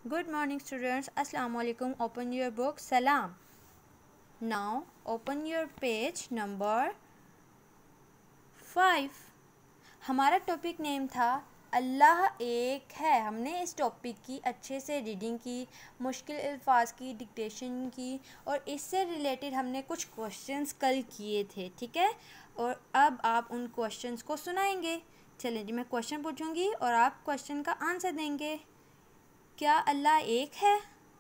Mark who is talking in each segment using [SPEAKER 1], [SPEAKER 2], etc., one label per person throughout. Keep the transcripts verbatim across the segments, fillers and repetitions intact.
[SPEAKER 1] Good morning students. Assalamu alaikum. Open your book. Salam. Now open your page number five. हमारा topic name था अल्लाह एक है। हमने इस टॉपिक की अच्छे से रीडिंग की, मुश्किल अल्फाज की डिक्टेशन की और इससे रिलेटेड हमने कुछ क्वेश्चंस कल किए थे, ठीक है। और अब आप उन क्वेश्चंस को सुनाएंगे। चलें जी, मैं क्वेश्चन पूछूंगी और आप क्वेश्चन का आंसर देंगे। क्या अल्लाह एक है?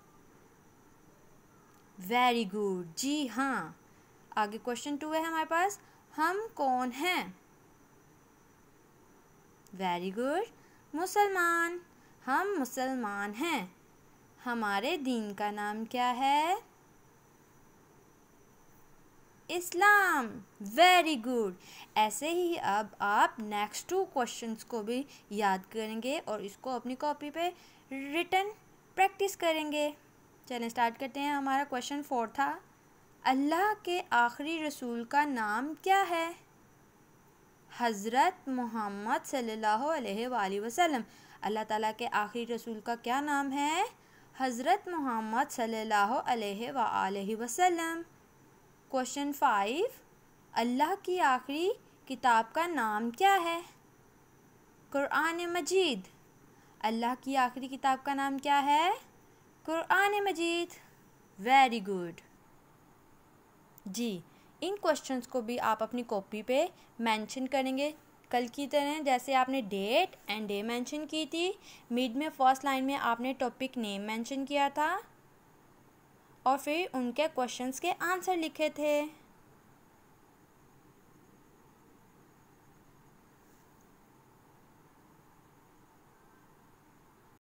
[SPEAKER 1] वेरी गुड, जी हाँ। आगे क्वेश्चन टू है हमारे पास, हम कौन हैं? वेरी गुड, मुसलमान। हम मुसलमान हैं। हमारे दीन का नाम क्या है? इस्लाम। Very good. ऐसे ही अब आप नेक्स्ट टू क्वेश्चंस को भी याद करेंगे और इसको अपनी कॉपी पे रिटन प्रैक्टिस करेंगे। चलें स्टार्ट करते हैं। हमारा क्वेश्चन फोर था, अल्लाह के आखिरी रसूल का नाम क्या है? हज़रत मोहम्मद सल्लल्लाहु अलैहि वसल्लम। अल्लाह ताला के आखिरी रसूल का क्या नाम है? हज़रत मोहम्मद सल्लल्लाहु अलैहि वसल्लम। क्वेश्चन फाइव, अल्लाह की आखिरी किताब का नाम क्या है? कुरान मजीद। अल्लाह की आखिरी किताब का नाम क्या है? कुरान मजीद। वेरी गुड जी। इन क्वेश्चंस को भी आप अपनी कॉपी पे मेंशन करेंगे कल की तरह, जैसे आपने डेट एंड डे मेंशन की थी। मिड में फर्स्ट लाइन में आपने टॉपिक नेम मेंशन किया था और फिर उनके क्वेश्चंस के आंसर लिखे थे।